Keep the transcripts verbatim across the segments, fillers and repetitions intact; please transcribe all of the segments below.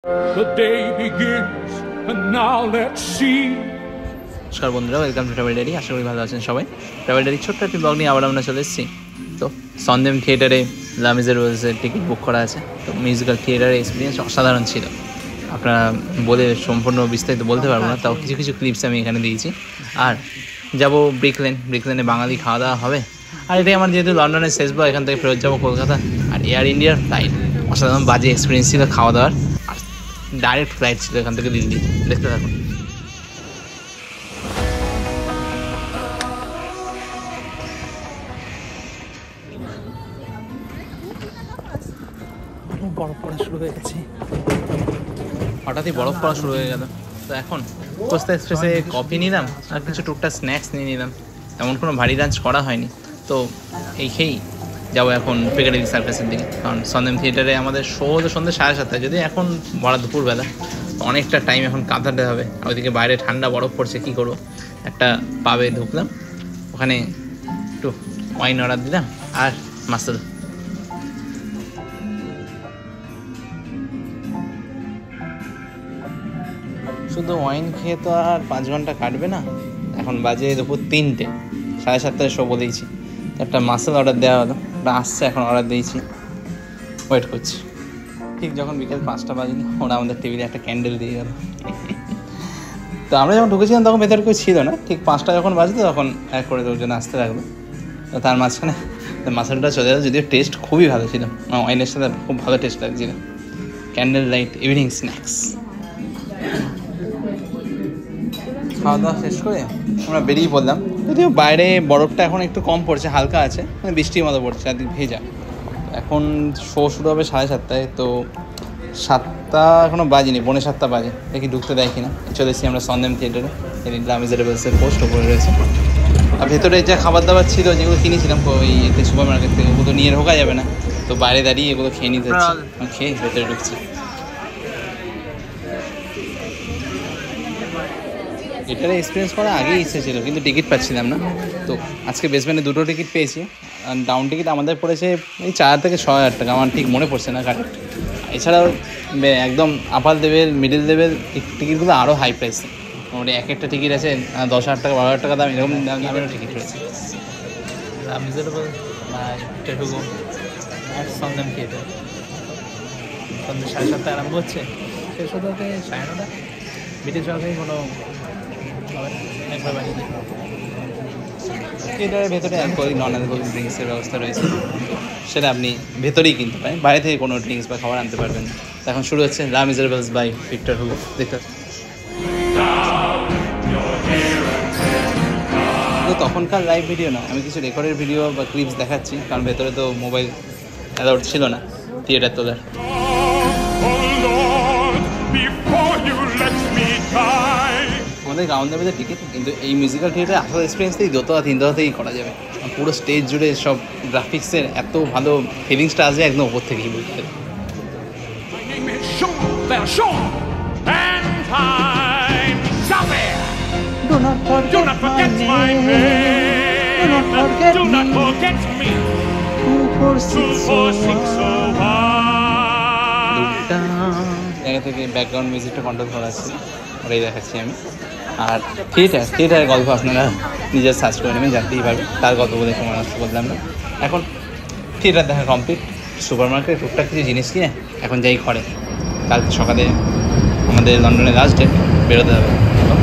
The day begins and now let's see. নমস্কার বন্ধুরা, welcome to travel diary. আশা করি ভালো আছেন সবাই। ট্রাভেল ডায়েরি ছোট্ট একটি ব্লগ নিয়ে আবার আমরা চলে এসেছি। তো সন্দেম থিয়েটারে লা মিজারেবলসের টিকিট বুক করা আছে। তো মিউজিক্যাল থিয়েটারের এক্সপিরিয়েন্স অসাধারণ ছিল। আপনারা বলে সম্পূর্ণ বিস্তারিত বলতে পারবো না, তাও কিছু কিছু ক্লিপস আমি এখানে দিয়েছি। আর যাবো ব্রিকলেন, ব্রিকলেনে বাঙালি খাওয়া দাওয়া হবে। আর এটাই আমার যেহেতু লন্ডনের শেষ ব্লগ, এখান থেকে ফেরত যাবো কলকাতা। আর এয়ার ইন্ডিয়ার ফ্লাইট অসাধারণ বাজে এক্সপিরিয়েন্স ছিল খাওয়া দাওয়ার। আর ডাইরেক্ট ফ্লাইট ছিল এখান থেকে দিল্লি। দেখতে থাকুন। বরফ পড়া শুরু হয়ে গেছে, হঠাৎই বরফ পড়া শুরু হয়ে গেল। তো এখন কোস্তা এক্সপ্রেসে কফি নিলাম আর কিছু টুকটাক স্ন্যাক্স নিয়ে নিলাম। এমন কোনো ভারী লাঞ্চ করা হয়নি। তো এই খেয়েই যাবো এখন পিকাডিলি সার্কাসের দিকে, কারণ সন্দেম থিয়েটারে আমাদের শো হলো সন্ধ্যে সাড়ে সাতটায়। যদি এখন বড় দুপুরবেলা, অনেকটা টাইম এখন কাটাতে হবে। আর ওইদিকে বাইরে ঠান্ডা বরফ পড়ছে, কী করবো। একটা পাবে ঢুকলাম, ওখানে একটু ওয়াইন অর্ডার দিলাম আর মাসাল। শুধু ওয়াইন খেয়ে তো আর পাঁচ ঘন্টা কাটবে না। এখন বাজে দুপুর তিনটে, সাড়ে সাতটায় শো বলেইছি। একটা মাসাল অর্ডার দেওয়া হলো, ওটা আসছে, এখন অর্ডার দিয়েছি, ওয়েট করছি। ঠিক যখন বিকেল পাঁচটা বাজে ওরা আমাদের টেবিলে একটা ক্যান্ডেল দিয়ে গেল। তো আমরা যখন ঢুকেছিলাম তখন ভেতরে কেউ ছিল না। ঠিক পাঁচটা যখন বাজতো তখন এক করে দুজন আসতে লাগলো। তো তার মাঝখানে মাসালটা চলে গেল, যদিও টেস্ট খুবই ভালো ছিল। ওয়াইনের সাথে খুব ভালো টেস্ট লাগছিল। ক্যান্ডেল লাইট ইভিনিং স্ন্যাক্স খাওয়া দাওয়া শেষ করে আমরা বেরিয়ে পড়লাম। যদিও বাইরে বরফটা এখন একটু কম পড়ছে, হালকা আছে, মানে বৃষ্টির মতো পড়ছে, আর ভেজা। এখন শো শুরু হবে সাড়ে সাতটায়। তো সাতটা এখনও বাজেনি, পৌনে সাতটা বাজে। দেখি ঢুকতে দেয় কিনা। চলে এসেছি আমরা সন্দেম থিয়েটারে। এদিন লা মিজারেবলসের পোস্ট ওপরে রয়েছে। আর ভেতরে যা খাবার দাবার ছিল, যেগুলো কিনেছিলাম ওই এতে সুপার মার্কেট থেকে, ওগুলো তো নিয়ে ঢোকা যাবে না। তো বাইরে দাঁড়িয়ে এগুলো খেয়ে নিতে হচ্ছে। খেয়ে ভেতরে ঢুকছি। এটার এক্সপিরিয়েন্স করা আগেই ইচ্ছে ছিল, কিন্তু টিকিট পাচ্ছিলাম না। তো আজকে বেসমেন্টে দুটো টিকিট পেয়েছি। আর ডাউন টিকিট আমাদের পড়েছে এই চার থেকে ছয় হাজার টাকা, আমার ঠিক মনে পড়ছে না কারেক্ট। এছাড়াও একদম আপার লেভেল, মিডিল লেভেল টিকিটগুলো আরও হাই প্রাইস। মোটামুটি এক একটা টিকিট আছে দশ হাজার টাকা, বারো হাজার টাকা দাম, এরকম দামেরও টিকিট রয়েছে। মিজারেবল আর সন্দেম থিয়েটার সন্ধ্যে সাড়ে সাতটা আরম্ভ হচ্ছে, শেষ হতে হতে সাড়ে নটা। ব্রিটিশ সরকারি কোনো একবার বানিয়ে দিই। থিয়েটারের ভেতরে অ্যালকোহলিক নন অ্যালকোহলিক ড্রিঙ্কসের ব্যবস্থা রয়েছে, সেটা আপনি ভেতরেই কিনতে পারেন, বাইরে থেকে কোনো ড্রিঙ্কস বা খাবার আনতে পারবেন না। এখন শুরু হচ্ছে লা মিজারেবলস বাই ভিক্টর হুগো। দেখতে তো তখনকার লাইভ ভিডিও না, আমি কিছু রেকর্ডের ভিডিও বা ক্লিপস দেখাচ্ছি, কারণ ভেতরে তো মোবাইল অ্যালাউড ছিল না থিয়েটার তোলার। আমাদের গ্রাউন্ড লেভেলের টিকিট, কিন্তু এই মিউজিক্যাল থিয়েটারে আসল এক্সপিরিয়েন্সটাই দোতলা তিনতলাতেই করা যাবে। পুরো স্টেজ জুড়ে সব গ্রাফিক্সের এত ভালো ফিলিংসটা আসবে একদম ওপর থেকেই বুঝতে। জায়গা থেকে ব্যাকগ্রাউন্ড মিউজিকটা কন্ট্রোল করা আছে, ওটাই দেখাচ্ছি আমি। আর থিয়েটার থিয়েটারের গল্প আপনারা নিজের সার্চ করে নেবেন, জানতেই পারবেন। তার গল্প বলে সময় নষ্ট করলাম না। এখন থিয়েটার দেখা কমপ্লিট, সুপার মার্কেটে টুকটাক কিছু জিনিস কিনে এখন যাই ঘরে। কালকে সকালে আমাদের লন্ডনের লাস্ট ডে, বেরোতে হবে।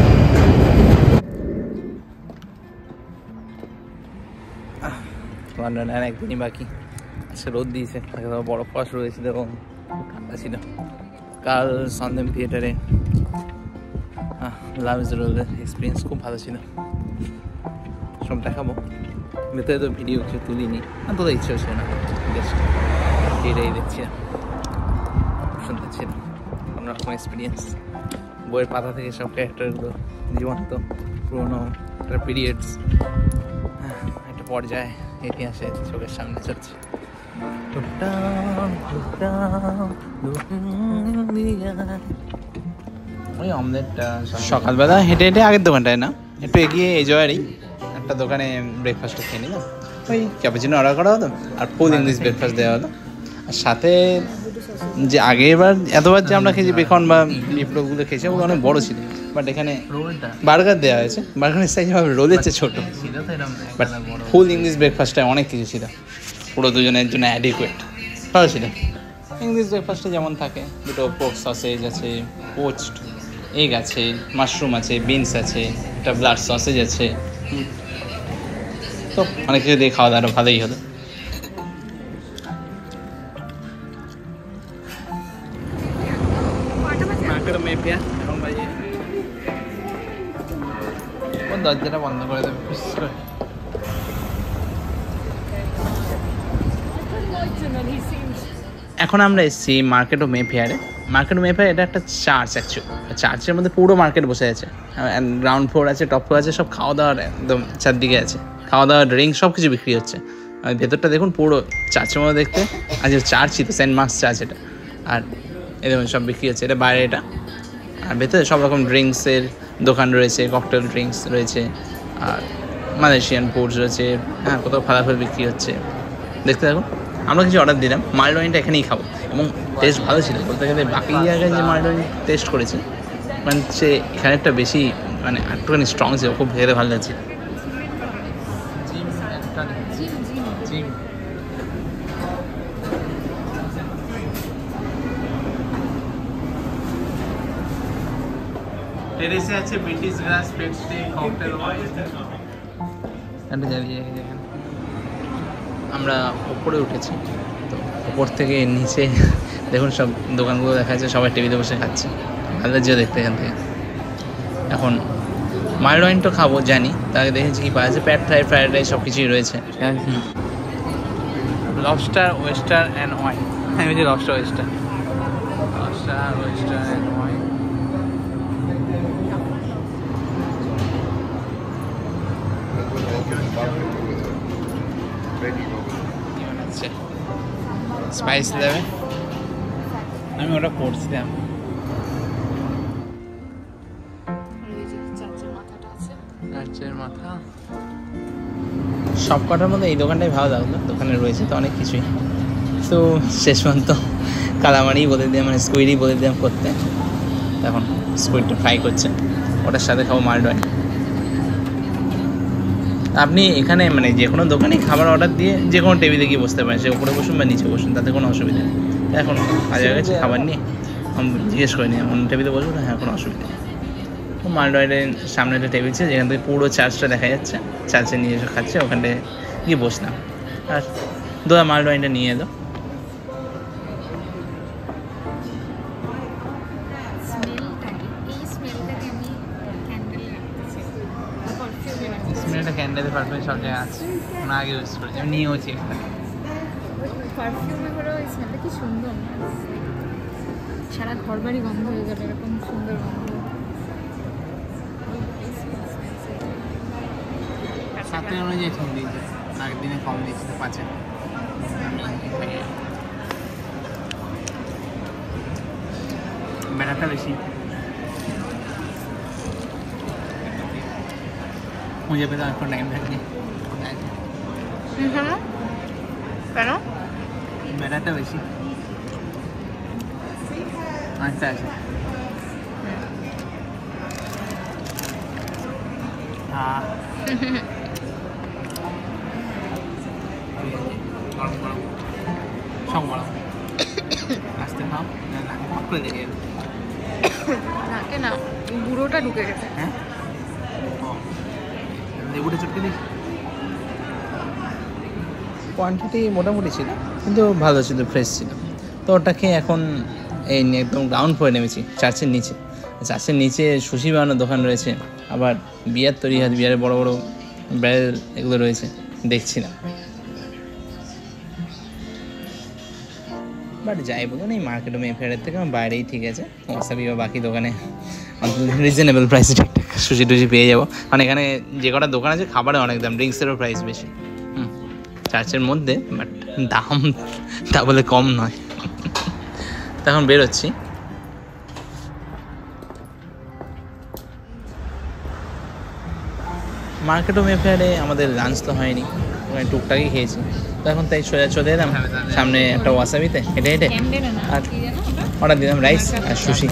লন্ডনে আর একদিনই বাকি। আজকে রোদ দিয়েছে, বরফ পড়া শুরু হয়েছিল এবং ঠান্ডা ছিল। কাল সন্দেম থিয়েটারে লা মিজারেবলসের এক্সপিরিয়েন্স খুব ভালো ছিল। সব দেখাবো, ভেতরে তো ভিডিও কিছু তুলিনি, অন্তত ইচ্ছে হচ্ছে না, জাস্ট এটাই দেখছিলাম। সুন্দর ছিল, অন্যরকম এক্সপিরিয়েন্স। বইয়ের পাতা থেকে সব ক্যারেক্টারগুলো জীবন্ত, পুরোনো একটা পিরিয়ডস, একটা পর্যায়ে ইতিহাসে চোখের সামনে চলছে। ওই অমলেটটা সকালবেলা হেঁটে হেঁটে আগের দোকানটায় না, একটু এগিয়ে এই জয়েরই একটা দোকানে ব্রেকফাস্টটা খেয়ে নিলাম। ওই ক্যাপুচিনো অর্ডার করা হতো আর ফুল ইংলিশ ব্রেকফাস্ট দেওয়া হতো। আর সাথে যে আগেরবার এতবার যে আমরা খেয়েছি বেকন বা বিফ রোলগুলো খেয়েছি ওগুলো অনেক বড় ছিল, বাট এখানে বার্গার দেওয়া হয়েছে, বার্গারের সাইজ হবে রোলের চেয়ে ছোটো, বাট ফুল ইংলিশ ব্রেকফাস্টে অনেক কিছু ছিল, পুরো দুজনের জন্য অ্যাডিকুয়েট ভালো ছিল। ইংলিশ ব্রেকফাস্টে যেমন থাকে দুটো পোর্ক সসেজ আছে, পোচড এগ আছে, মাশরুম আছে, বিনস আছে, একটা ব্লাড সসেজ আছে, তো অনেক কিছু দিয়ে খাওয়া দাওয়াটা ভালোই হলো। দরজাটা বন্ধ করে দেবে। এখন আমরা এসেছি মার্কেট অফ মেফেয়ারে। মার্কেট অফ মেফেয়ার এটা একটা চার্চ অ্যাকচুয়ালি, চার্চের মধ্যে পুরো মার্কেট বসে আছে, গ্রাউন্ড ফ্লোর আছে, টপ ফ্লোর আছে, সব খাওয়া দাওয়ার একদম চারদিকে আছে, খাওয়া দাওয়ার ড্রিঙ্ক সব কিছু বিক্রি হচ্ছে। আর ভেতরটা দেখুন পুরো চার্চের মধ্যে দেখতে, আর যে চার্চই তো সেন্ট মার্কস চার্চ এটা, আর এই দেখুন সব বিক্রি হচ্ছে, এটা বাইরে এটা, আর ভেতরে সব রকম ড্রিঙ্কসের দোকান রয়েছে, ককটেল ড্রিঙ্কস রয়েছে, আর মালয়েশিয়ান ফুডস রয়েছে, হ্যাঁ কোথাও ফালাফল বিক্রি হচ্ছে, দেখতে থাকুন। আমরা কিছু অর্ডার দিলাম, মাল্ড ওয়াইনটা এখানেই খাবো এবং টেস্ট ভালো ছিল বলতে গেলে। বাকি জায়গায় যে মাল্ড ওয়াইন টেস্ট করেছি মানে সে এখানে একটা বেশি মানে একটুখানি স্ট্রং ছিল, খুব খেতে ভালো লাগছে। টেরেসে আছে British grass pastry cocktail wine. আমরা ওপরে উঠেছি, তো ওপর থেকে নিচে দেখুন সব দোকানগুলো দেখা যাচ্ছে, সবাই টেবিলে বসে খাচ্ছে, ভালো লাগছে দেখতে এখান থেকে। এখন মাল্ড ওয়াইন তো খাবো জানি, তাকে দেখেছি কি পাওয়া যাচ্ছে, প্যাড ফ্রাই, ফ্রাইড রাইস সব কিছুই রয়েছে। লবস্টার ওয়েস্টার অ্যান্ড ওয়াইন, হ্যাঁ বলছি lobster oyster, lobster oyster and wine. Spice দেবে, আমি ওটা করছিলাম। মাথা সব কটার মধ্যে এই দোকানটাই ভালো লাগলো, দোকানে রয়েছে তো অনেক কিছুই, তো শেষ পর্যন্ত কালামারি বলে দিলাম, মানে স্কুইডই বলে দিলাম করতে। এখন স্কুইডটা ফ্রাই করছে, ওটার সাথে খাবো মাল্ড ওয়াইন। আপনি এখানে মানে যে কোনো দোকানে খাবার অর্ডার দিয়ে যে কোনো টেবিলে গিয়ে বসতে পারেন, সে উপরে বসুন বা নিচে বসুন, তাতে কোনো অসুবিধা নেই। এখন হাজার কাছে খাবার নিয়ে আমি জিজ্ঞেস করিনি অন্য টেবিলে বসবো না, হ্যাঁ কোনো অসুবিধা নেই। মাল্ড ওয়াইনের সামনে একটা টেবিল ছিল যেখান থেকে পুরো চার্চটা দেখা যাচ্ছে, চার্চে নিয়ে এসে খাচ্ছে, ওখানটায় গিয়ে বসলাম আর দোয়া মাল্ড ওয়াইনটা নিয়ে এলো। স্মেলটা ক্যান্ডেলের পারফিউম সব জায়গায় আছে, আমি আগে ইউজ করেছি, আমি নিয়েওছি একটা পারফিউমে করে। ওই স্মেলটা কি সুন্দর, সারা ঘর বাড়ি গন্ধ হয়ে গেল, এরকম সুন্দর গন্ধ। সাথে অনুযায়ী ছুঁ দিয়েছে, আগের দিনে কম দিয়েছে পাঁচে। ব্যাটারটা বেশি মুঝে পেতে এখন টাইম থাকে, কেন ব্যাটারটা বেশি আচ্ছা আছে। হ্যাঁ সব বড় আসতে খাও করে দেখে নাকে না বুড়োটা ঢুকে গেছে। হ্যাঁ লেবুটা চটকে দিই। কোয়ান্টিটি মোটামুটি ছিল কিন্তু ভালো ছিল, ফ্রেশ ছিল, তো ওটাকে এখন এই একদম গ্রাউন্ড ফ্লোরে নেমেছি, চার্চের নিচে। চার্চের নিচে সুশি বানানোর দোকান রয়েছে, আবার বিয়ার তৈরি হয়, বিয়ারের বড় বড় ব্যারেল এগুলো রয়েছে, দেখছি না। বাট যাই বলুন এই মার্কেট মেফেয়ারের থেকে আমার বাইরেই ঠিক আছে, ওয়াসাবি বা বাকি দোকানে রিজনেবল প্রাইসে ঠিকঠাক সুশি টুসি পেয়ে যাবো। মানে এখানে যে কটা দোকান আছে খাবারে অনেক দাম, ড্রিঙ্কসেরও প্রাইস বেশি হুম চার্চের মধ্যে, বাট দাম তা বলে কম নয়। তখন বেরোচ্ছি, মার্কেট মেফেয়ারে আমাদের লাঞ্চ তো হয়নি, ওখানে টুকটাকই খেয়েছি। তো এখন তাই সোজা চলে এলাম সামনে একটা ওয়াসাবিতে হেঁটে হেঁটে, আর অর্ডার দিলাম রাইস আর সুশি।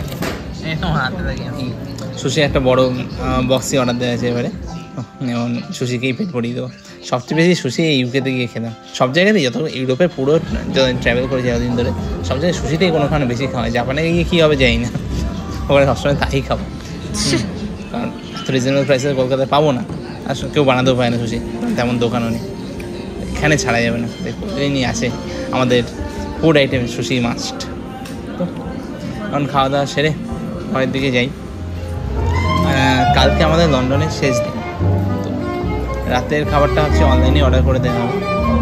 সুশি একটা বড় বক্সই অর্ডার দেওয়া আছে এবারে, যেমন সুশিকেই পেট ভরিয়ে দেবো। সবচেয়ে বেশি সুশি ইউকেতে গিয়ে খেলাম, সব জায়গাতেই যত ইউরোপে পুরো ট্রাভেল করেছি এতদিন ধরে সব জায়গায় সুশিতেই কোনোখানে বেশি খাওয়া। জাপানে গিয়ে কী হবে যাই না, ওখানে সবসময় তাই খাবো, কারণ এত রিজনেবল প্রাইসে কলকাতায় পাবো না, আর কেউ বানাতেও পারে না সুশি, তেমন দোকানও নেই, এখানে ছাড়া যাবে না। প্রতিদিনই আছে আমাদের ফুড আইটেম সুশি মাস্ট। তো এখন খাওয়া দাওয়া সেরে ঘরের দিকে যাই। কালকে আমাদের লন্ডনের শেষ দিন, তো রাতের খাবারটা হচ্ছে অনলাইনে অর্ডার করে দেওয়া হবে।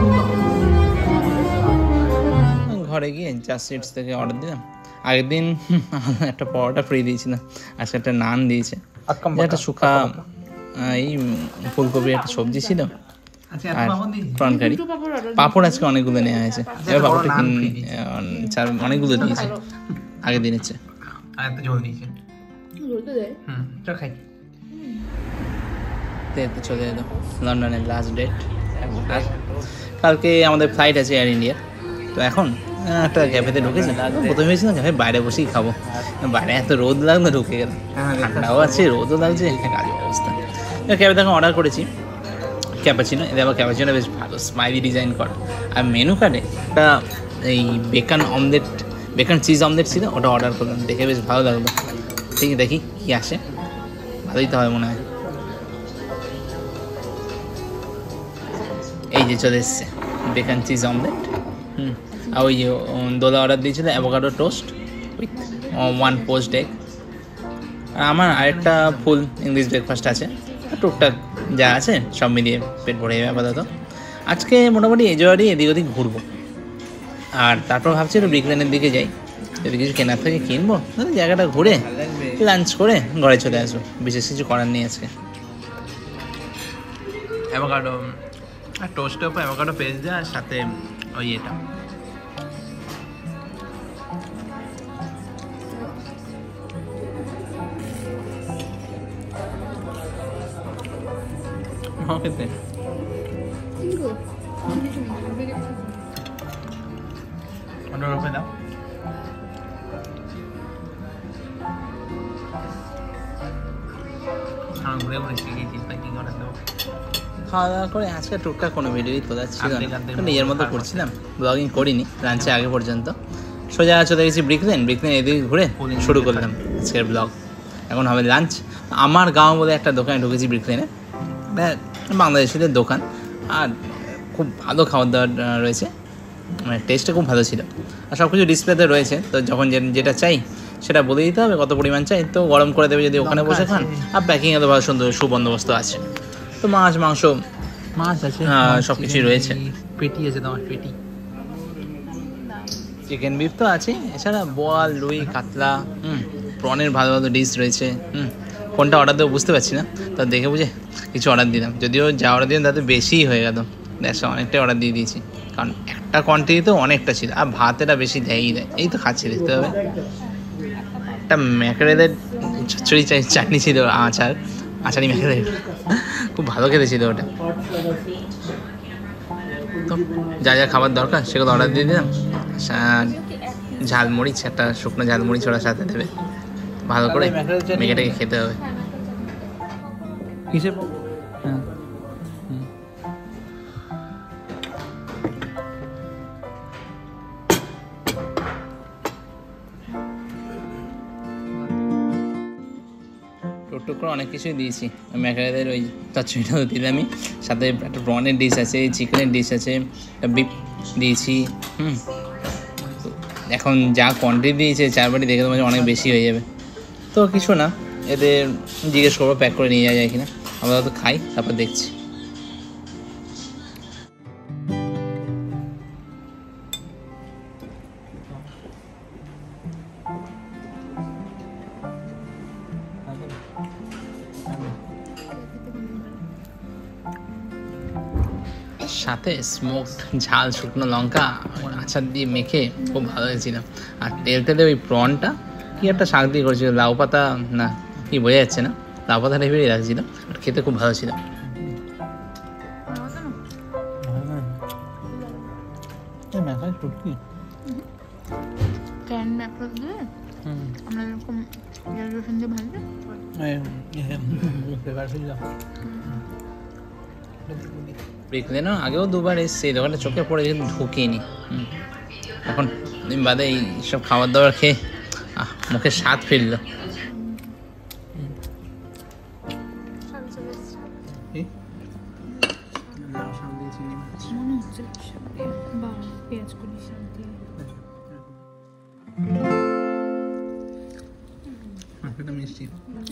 ঘরে গিয়ে জাস্ট ইটস থেকে অর্ডার দিলাম। আগের দিন একটা পরোটা ফ্রি দিয়েছিলাম, আজকে একটা নান দিয়েছে, একটা শুকা এই ফুলকপির একটা সবজি ছিল আর প্রন কারি। পাঁপড় আজকে অনেকগুলো নেওয়া হয়েছে, এবার পাঁপড়টা চার অনেকগুলো দিয়েছে আগের দিনের চেয়ে। চলে এলো লন্ডনের লাস্ট ডেট, আর কালকে আমাদের ফ্লাইট আছে এয়ার ইন্ডিয়া। তো এখন একটা ক্যাফেতে ঢুকেছি, প্রথমে ভেবেছিলাম ক্যাফে বাইরে বসেই খাবো, বাইরে এত রোদ লাগলো ঢুকে গেলাম, ঠান্ডাও আছে রোদও লাগছে, কাজ অবস্থা। ক্যাফে তখন অর্ডার করেছি ক্যাপাচিনো, এদের আবার ক্যাপাচিনো বেশ ভালো স্মাইলি ডিজাইন করা, আর মেনু কার্ডে একটা এই bacon omelette bacon cheese omelette ছিল, ওটা অর্ডার করলাম, দেখে বেশ ভালো লাগলো। ঠিক দেখি কী আসে, ভালোই তো হয় মনে হয়। এই যে চলে এসছে বেকান চিজ অমলেট, হুম আর ওই যে দোলা অর্ডার দিয়েছিল avocado toast with one poached egg. আর আমার আরেকটা ফুল ইংলিশ ব্রেকফাস্ট আছে, টুকটাক যা আছে সব মিলিয়ে পেট ভরে যাবে আপাতত। আজকে মোটামুটি এজোয়ারি এদিক ওদিক ঘুরবো, আর তারপর ভাবছি একটু ব্রিকলেনের দিকে যাই, যদি কিছু কেনার থেকে কিনবো, জায়গাটা ঘুরে লাঞ্চ করে ঘরে চলে আসবো, বিশেষ কিছু করার নেই আজকে। অ্যাভোকাডো আর টোস্টের উপর অ্যাভোকাডো পেস্ট দেওয়া, আর সাথে ওই এটা খেতে অর্ডার ওপে দাও। ঘুরে ঘুরে শিখেছি কি অর্ডার দেবো। খাওয়া দাওয়া করে আজকে টুকটাক কোনো ভিডিওই তোলা ছিল না, নিজের মতো করছিলাম, ব্লগিং করিনি লাঞ্চে আগে পর্যন্ত। সোজা চলে গেছি ব্রিকলেন, ব্রিকলেন এদিকে ঘুরে শুরু করলাম আজকের ব্লগ। এখন হবে লাঞ্চ। আমার গাঁও বলে একটা দোকানে ঢুকেছি ব্রিকলেনে, বাংলাদেশিদের দোকান, আর খুব ভালো খাবার দাবার রয়েছে, মানে টেস্টটা খুব ভালো ছিল, আর সব কিছু ডিসপ্লেতে রয়েছে। তো যখন যেটা চাই সেটা বলে দিতে হবে কত পরিমাণ চাই, তো গরম করে দেবে যদি ওখানে বসে খান, আর প্যাকিংয়ে তো ভালো সুন্দর সুবন্দোবস্ত আছে। তো মাছ মাংস মাছ আছে সব কিছুই রয়েছে, পেটি আছে তোমার পেটি, চিকেন বিফ তো আছে, এছাড়া বোয়াল রুই কাতলা, হুম প্রনের ভালো ভালো ডিশ রয়েছে। হুম কোনটা অর্ডার দেবো বুঝতে পারছি না, তা দেখে বুঝে কিছু অর্ডার দিলাম, যদিও যা অর্ডার দিলাম তাতে বেশিই হয়ে গেল, দেখো অনেকটাই অর্ডার দিয়ে দিয়েছি, কারণ একটা কোয়ান্টিটি তো অনেকটা ছিল, আর ভাত এটা বেশি দেয়ই দেয়। এই তো খাচ্ছি, দেখতে হবে। একটা ম্যাকড়েলের চচ্চড়ি চাটনি ছিল, আচার আচারি ম্যাকড়েল, খুব ভালো খেতে ছিল ওটা। তো যা যা খাবার দরকার সেগুলো অর্ডার দিয়ে দিলাম, ঝালমরিচ একটা শুকনো ঝালমরিচ ওরা সাথে দেবে, ভালো করে মেঘেটাকে খেতে হবে। কিসে হ্যাঁ টুকটুক করে অনেক কিছুই দিয়েছি, ম্যাকারেলের ওই চচ্চড়িটাও দিলামই, সাথে একটা প্রনের ডিশ আছে, চিকেনের ডিশ আছে, একটা বিফ দিয়েছি। হুম এখন যা কোয়ান্টিটি দিয়েছে চারবারই দেখে তোমার অনেক বেশি হয়ে যাবে, তো কিছু না, এদের জিজ্ঞেস করবো প্যাক করে নিয়ে যাওয়া যায় কিনা, আমরা তো খাই তারপর দেখছি। সাথে স্মোকড ঝাল শুকনো লঙ্কা আচার দিয়ে মেখে খুব ভালো হয়েছিল, আর তেল তেলে ওই প্রনটা কি একটা শাক দিয়ে করেছিল, লাউ পাতা না কি বোঝা যাচ্ছে না, লাউ পাতা টাইপেরই লাগছিল, আর খেতে খুব ভালো ছিল। শুটকি ক্যান ম্যাপটা দিয়ে আমরা এরকম পেঁয়াজ রসুন দিয়ে ভাজলে দেখলে না আগেও দুবার এসছে এই দোকানটা চোখে পড়ে কিন্তু ঢুকিনি। এখন দিন বাদে এই সব খাবার দাবার খেয়ে আহ মুখে স্বাদ ফিরলো। মনে হচ্ছে বা পেঁয়াজ কলি শাক দিয়ে মিষ্টি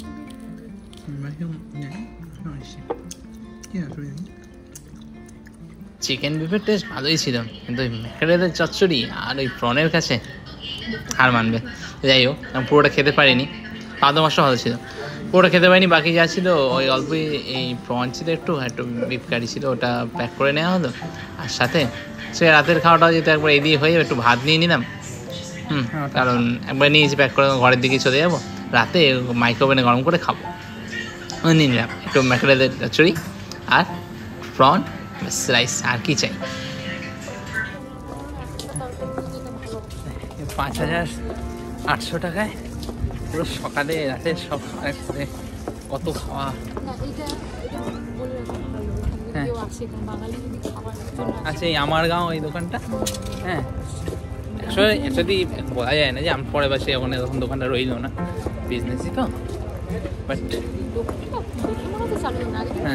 চিকেন বিফের টেস্ট ভালোই ছিল, কিন্তু ওই ম্যাকারেলের চচ্চড়ি আর ওই প্রনের কাছে হার মানবে। যাই হোক আমি পুরোটা খেতে পারিনি, পাদ মাছটা ভালো ছিল, পুরোটা খেতে পারিনি। বাকি যা ছিল ওই অল্পই এই প্রন ছিল, একটু একটু বিফ কারি ছিল, ওটা প্যাক করে নেওয়া হলো। আর সাথে সে রাতের খাওয়াটাও যেহেতু একবার এদিকে হয়ে যাবে, একটু ভাত নিয়ে নিলাম। হুম কারণ একবার নিয়েছি প্যাক করে, ঘরের দিকে চলে যাবো, রাতে মাইক্রোওভেনে গরম করে খাবো। নিয়ে নিলাম একটু ম্যাকারেলের চচ্চড়ি আর প্রন রাইস, আর কি চাই। পাঁচ হাজার আটশো টাকায় পুরো সকালে রাতে সব একসাথে কত খাওয়া। হ্যাঁ আচ্ছা এই আমার গাঁও এই দোকানটা, হ্যাঁ অ্যাকচুয়ালি অ্যাকচুয়ালি বলা যায় না যে আমি পরে বাসে ওখানে তখন দোকানটা রইল না, বিজনেসই তো। বাট হ্যাঁ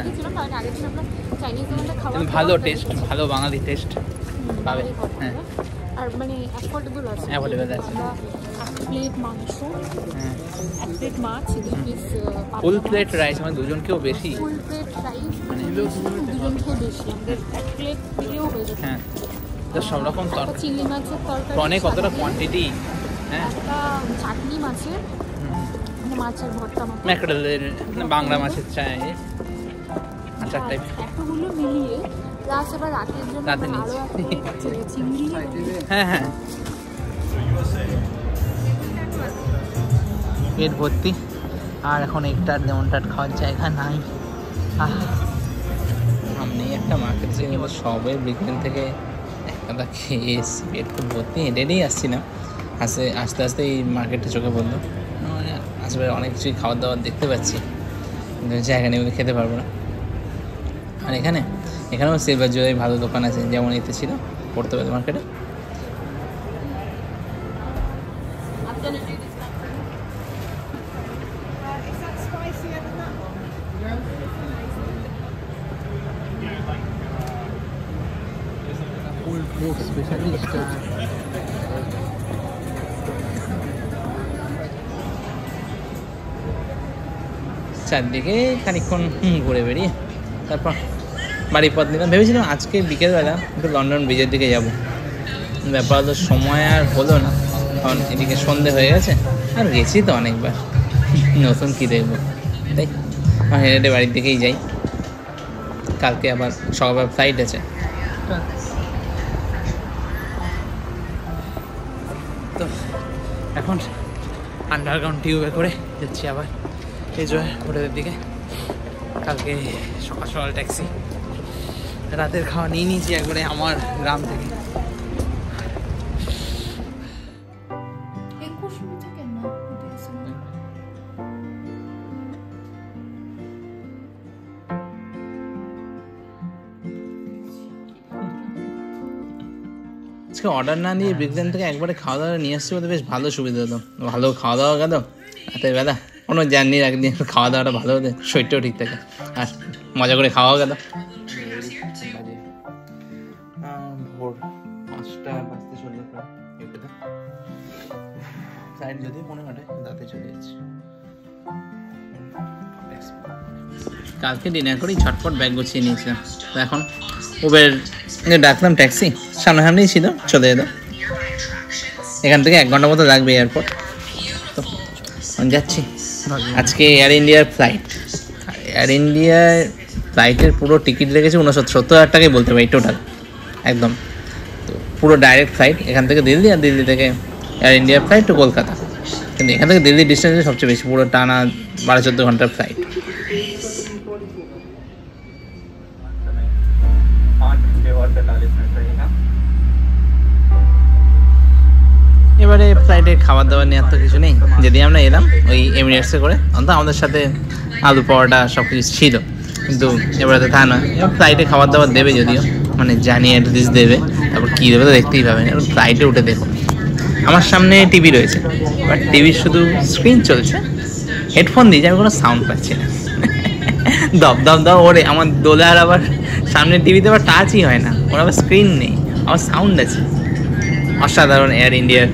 ভালো টেস্ট, ভালো বাঙালি টেস্ট পাবে। হ্যাঁ আর মানে অ্যাফোর্ডেবল আছে, অ্যাভেলেবেল আছে। এক প্লেট মাংস, হ্যাঁ এক প্লেট মাছ, পিস ফুল প্লেট রাইস মানে দুজনকেও বেশি, ফুল প্লেট রাইস মানে দুজনকেও বেশি, আমাদের এক প্লেট দিলেও হয়ে যাবে। হ্যাঁ তো সব রকম তরকারি, চিংড়ি মাছের তরকারি, অনেক কতটা কোয়ান্টিটি, হ্যাঁ একটা চাটনি মাছের, মাছের ভর্তা, ম্যাকারেলের বাংলা মাছের চাই, আচার টাইপ এতগুলো মিলিয়ে প্লাস এবার রাতের জন্য রাতে আরো একটা চিংড়ি। হ্যাঁ হ্যাঁ পেট ভর্তি, আর এখন একটার যেমনটার খাওয়ার জায়গা নাই। সামনে একটা মার্কেট ছিল, সবাই ব্রিকলেন থেকে একটা খেয়ে এসছি, পেট খুব ভর্তি, হেঁটে হেঁটেই আসছিলাম। আসে আস্তে আস্তে এই মার্কেটটা চোখে পড়লো, আশেপাশে অনেক কিছুই খাবার দাবার দেখতে পাচ্ছি, কিন্তু জায়গা নেই বলে খেতে পারবো না। আর এখানে এখানেও সিলভার জুয়েলারি ভালো দোকান আছে, যেমন এতে ছিল পড়তে পারে মার্কেটে। চারদিকে খানিকক্ষণ ঘুরে বেরিয়ে তারপর বাড়ির পথ নিলাম। ভেবেছিলাম আজকে বিকেলবেলা একটু লন্ডন ব্রিজের দিকে যাব, ব্যাপার হলো সময় আর হলো না, কারণ এদিকে সন্ধে হয়ে গেছে, আর গেছি তো অনেকবার, নতুন কী দেখবো, তাই হেঁটে হেঁটে বাড়ির দিকেই যাই। কালকে আবার সকালবেলা ফ্লাইট আছে, তো এখন আন্ডারগ্রাউন্ড টিউবে করে যাচ্ছি আবার এই জয় হোটেলের দিকে। কালকে সকাল সকাল ট্যাক্সি, রাতের খাওয়া নিয়ে নিয়েছি একবারে আমার গ্রাম থেকে। আজকে অর্ডার না দিয়ে ব্রিকলেন থেকে একবারে খাওয়া দাওয়া নিয়ে আসছি বলতে বেশ ভালো সুবিধা হতো, ভালো খাওয়া দাওয়া গেল রাতের বেলা, কোনো জার্নির একদিন খাওয়া দাওয়াটা ভালো হতো, শরীরটাও ঠিক থাকে আর মজা করে খাওয়া গেল। ভোর পাঁচটা বাজতে চললো প্রায়, সাইড যদি মনে হয় রাতে চলে যাচ্ছে। কালকে ডিনার করেই ছটফট ব্যাগ গুছিয়ে নিয়েছিলাম, তো এখন উবের ডাকলাম, ট্যাক্সি সামনে সামনেই ছিল, চলে যেত। এখান থেকে এক ঘন্টা মতো লাগবে এয়ারপোর্ট, তো যাচ্ছি। আজকে এয়ার ইন্ডিয়ার ফ্লাইট, এয়ার ইন্ডিয়ার ফ্লাইটের পুরো টিকিট লেগেছে উনসত্তর সত্তর হাজার টাকাই বলতে পারি টোটাল একদম। তো পুরো ডাইরেক্ট ফ্লাইট এখান থেকে দিল্লি, আর দিল্লি থেকে এয়ার ইন্ডিয়ার ফ্লাইট টু কলকাতা, কিন্তু এখান থেকে দিল্লির ডিস্টেন্স সবচেয়ে বেশি, পুরো টানা বারো চোদ্দো ঘন্টার ফ্লাইট। এবারে ফ্লাইটে খাবার দাবার নেওয়ার তো কিছু নেই, যদি আমরা এলাম ওই এমিরেটসে করে, অন্তত আমাদের সাথে আলু পরোটা সব কিছু ছিল, কিন্তু এবারে তো তা নয়। এবার ফ্লাইটে খাবার দাবার দেবে যদিও, মানে জানি অ্যাটলিস্ট দেবে, তারপর কী দেবে তো দেখতেই পাবেন। এবার ফ্লাইটে উঠে দেখো আমার সামনে টিভি রয়েছে, বাট টিভির শুধু স্ক্রিন চলছে, হেডফোন দিয়েছে, আমি কোনো সাউন্ড পাচ্ছি না। দপ দপ দপ ওরে আমার দোলার, আবার সামনের টিভিতে আবার টাচই হয় না, ওর আবার স্ক্রিন নেই, আবার সাউন্ড আছে। অসাধারণ এয়ার ইন্ডিয়ার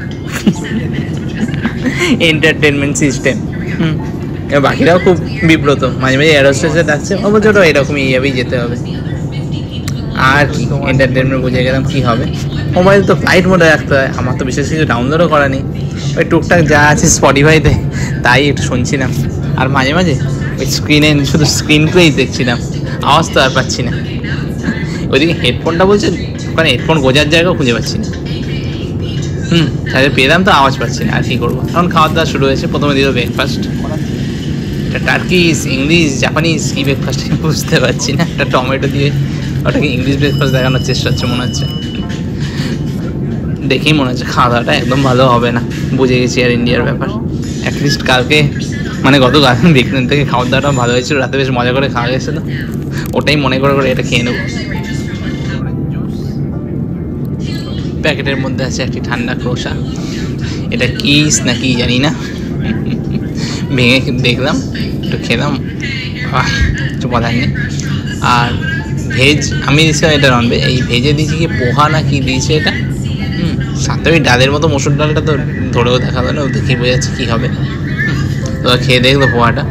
এন্টারটেনমেন্ট সিস্টেম। হুম, এবার বাকিরাও খুব বিব্রত, মাঝে মাঝে এরোস্টেসে ডাকছে, অবশ্যই এরকমই এইভাবেই যেতে হবে। আর কি এন্টারটেনমেন্ট বুঝে গেলাম কী হবে। মোবাইল তো ফ্লাইট মোডে রাখতে হয়, আমার তো বিশেষ কিছু ডাউনলোডও করা নেই, ওই টুকটাক যা আছে স্পটিফাইতে তাই একটু শুনছিলাম, আর মাঝে মাঝে ওই স্ক্রিনে শুধু স্ক্রিনটাই দেখছিলাম, আওয়াজ তো আর পাচ্ছি না। ওইদিকে হেডফোনটা বলছে, ওখানে হেডফোন গোজার জায়গাও খুঁজে পাচ্ছি না। হুম, তাহলে পেলাম তো আওয়াজ পাচ্ছি না, আর কী করবো। এখন খাওয়া দাওয়া শুরু হয়েছে, প্রথমে দিল ব্রেকফাস্ট, একটা টার্কিশ, ইংলিশ, জাপানিজ কী ব্রেকফাস্ট বুঝতে পারছি না, একটা টমেটো দিয়ে ওটাকে ইংলিশ ব্রেকফাস্ট দেখানোর চেষ্টা হচ্ছে মনে হচ্ছে। দেখেই মনে হচ্ছে খাওয়া দাওয়াটা একদম ভালো হবে না, বুঝে গেছি আর ইন্ডিয়ার ব্যাপার। অ্যাটলিস্ট কালকে মানে গতকাল দেখলেন থেকে খাওয়া দাওয়াটা ভালো হয়েছিল, রাতে বেশ মজা করে খাওয়া গেছিলো, ওটাই মনে করে করে এটা খেয়ে নেব। প্যাকেটের মধ্যে আছে একটি ঠান্ডা ক্রোসা, এটা কিস না কি জানি না, ভেঙে দেখলাম, একটু খেলাম, কিছু বলার নেই। আর ভেজ আমি দিয়েছিলাম, এটা নন ভেজ, এই ভেজে দিয়েছি কি পোহা না কি দিয়েছে এটা, হুম, সাথে ওই ডালের মতো মসুর ডালটা তো ধরেও দেখালো না, দেখেই বোঝা যাচ্ছে কী হবে। তো খেয়ে দেখলো পোহাটা,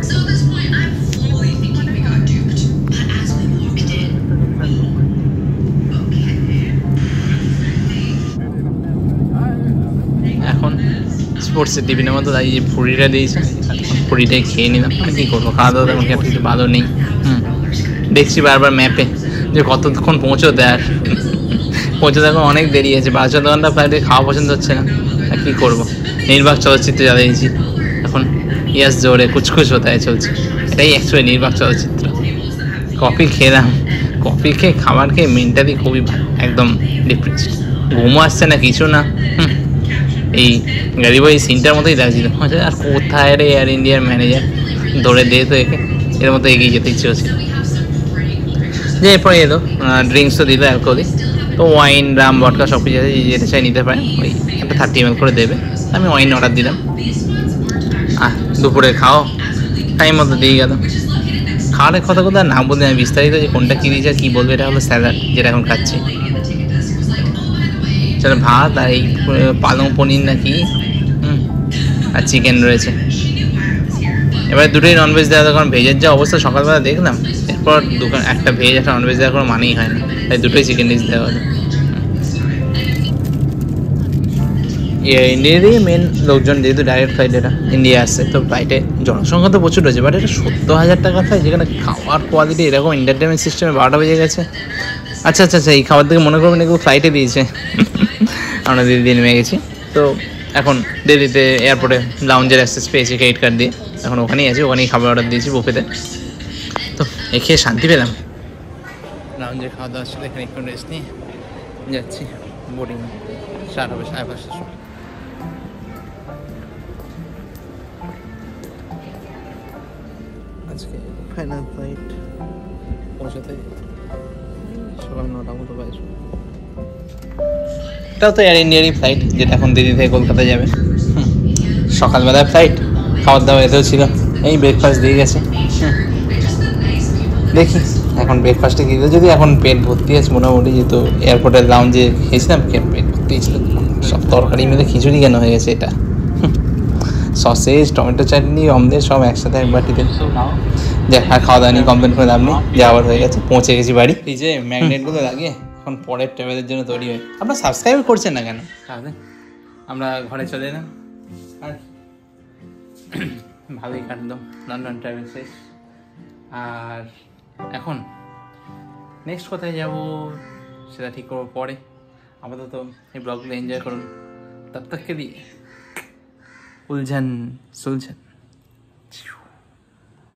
এখন স্পোর্টসের টিফিনের মতো তাই যে ফুড়িটা দিয়েছে, ফুড়িটাই খেয়ে নিলাম। আর কী করবো, খাওয়া দাওয়া তেমন কিছু ভালো নেই। হুম, দেখছি বারবার ম্যাপে যে কতক্ষণ পৌঁছোতে, আর পৌঁছতে এখন অনেক দেরি আছে, বারো চোদ্দ ঘন্টা ফ্লাইটে খাওয়া পছন্দ হচ্ছে না, আর কী করবো। নির্বাক চলচ্চিত্রে জ্বালিয়েছি এখন, ইয়াস জোরে কুচকুচ হতায় চলছে, এটাই অ্যাকচুয়ালি নির্বাক চলচ্চিত্র। কফি খেলাম, কফি খেয়ে খাবার খেয়ে মেন্টালি খুবই একদম ডিপ্রেসড, ঘুমও আসছে না কিছু না। হুম, এই গাড়িব এই সিনটার মতোই লাগছিল, আর কোথায় রে এয়ার ইন্ডিয়ার ম্যানেজার, ধরে দে তো একে, এর মতো এগিয়ে যেতে ইচ্ছে হচ্ছিল। যে এরপরে এলো ড্রিঙ্কসও দিল অ্যালকোহলিক, তো ওয়াইন, রাম, ভডকা সব কিছু আছে, যেটা চাই নিতে পারে, ওই একটা থার্টি এম এল করে দেবে, আমি ওয়াইন অর্ডার দিলাম। আহ দুপুরে খাও টাইম মতো দিয়ে গেল। খাওয়ারের কথা কথা না বলতে আমি বিস্তারিত যে কোনটা কী দিয়েছে কী বলবো, এটা হলো স্যালাড, যেটা এখন খাচ্ছি। সেটা ভাত আর এই পালং পনির না কি, হুম, আর চিকেন রয়েছে। এবার দুটোই ননভেজ দেওয়া, কারণ ভেজের যা অবস্থা সকালবেলা দেখলাম, এরপর দোকান একটা ভেজ একটা ননভেজ দেওয়ার কোনো মানেই হয় না, তাই দুটোই চিকেন ডিশ দেওয়া হলো। এয়ার ইন্ডিয়ারই মেন লোকজন, যেহেতু ডাইরেক্ট ফ্লাইট এটা ইন্ডিয়া আসছে, তো ফ্লাইটে জনসংখ্যা তো প্রচুর রয়েছে, বাট এটা সত্তর হাজার টাকা ফ্লাইট, যেখানে খাওয়ার কোয়ালিটি এরকম এন্টারটেনমেন্ট সিস্টেমে বারোটা বেজে গেছে। আচ্ছা আচ্ছা আচ্ছা এই খাবার থেকে মনে করবেন এগুলো ফ্লাইটে দিয়েছে। আমরা দিদি দিয়ে নেমে গেছি, তো এখন দিল্লিতে এয়ারপোর্টে লাউঞ্জের অ্যাক্সেস পেয়েছি ক্রেডিট কার্ড দিয়ে, এখন ওখানেই আছি, ওখানেই খাবার অর্ডার দিয়েছি বুফেতে। তো এ খেয়ে শান্তি পেলাম। লাউঞ্জে খাওয়া দাওয়া ছিল, এখানে একটু রেস্ট নিয়ে যাচ্ছি বোর্ডিং, স্টার্ট হবে সাড়ে পাঁচটার সময়। আজকে ফাইনাল ফ্লাইট পৌঁছাতে সকাল নটা মতো বাজবে। এটাও তো এয়ার ইন্ডিয়ারই ফ্লাইট, যেটা এখন দিল্লি থেকে কলকাতা যাবে। সকালবেলায় ফ্লাইট, খাবার দাবার এতেও ছিল, এই ব্রেকফাস্ট দিয়ে গেছে। দেখি এখন ব্রেকফাস্টে কী, যদি এখন পেট ভর্তি আছে মোটামুটি, যেহেতু এয়ারপোর্টের লাউঞ্জে খেয়েছিলাম, পেট ভর্তি ছিল, সব তরকারি মিলে খিচুড়ি কেন হয়ে গেছে এটা, সসেজ, টমেটো চাটনি, অমলেট সব একসাথে এক বাটিতে। যাক, আর খাওয়া দাওয়া নিয়ে কমপ্লেন করে লাভ নেই, যাওয়ার হয়ে গেছে, পৌঁছে গেছি বাড়ি। এই যে ম্যাগনেটগুলো লাগিয়ে এখন পরের ট্রাভেলের জন্য তৈরি হয়। আপনারা সাবস্ক্রাইব করছেন না কেন? তাহলে আমরা ঘরে চলে এলাম, আর ভালোই কাটলাম লন্ডন ট্রাভেল শেষ। আর এখন নেক্সট কোথায় যাব সেটা ঠিক করবো পরে, আপাতত এই ব্লগগুলো এনজয় করুন, তব তক কে লিয়ে উলঝন সুলঝন।